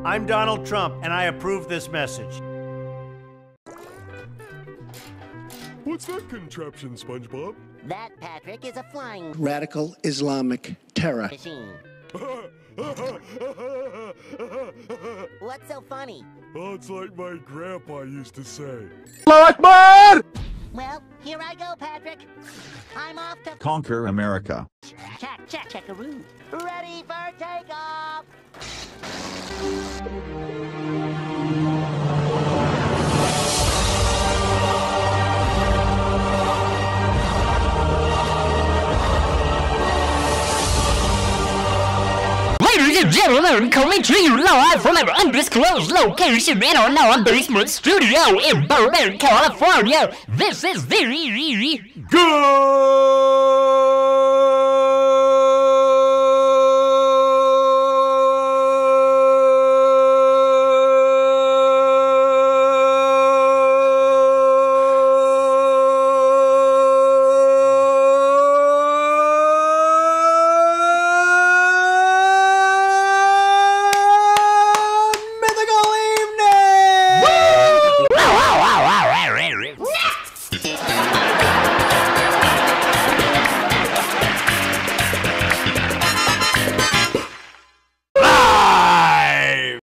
I'm Donald Trump, and I approve this message. What's that contraption, SpongeBob? That, Patrick, is a flying radical Islamic terror machine. What's so funny? Oh, it's like my grandpa used to say. Well, here I go, Patrick. I'm off to Conquer America. checkaroo. Ready for takeoff! Ladies and gentlemen, coming to you live from our undisclosed location in our non-basement studio in Burbank, California. This is the Good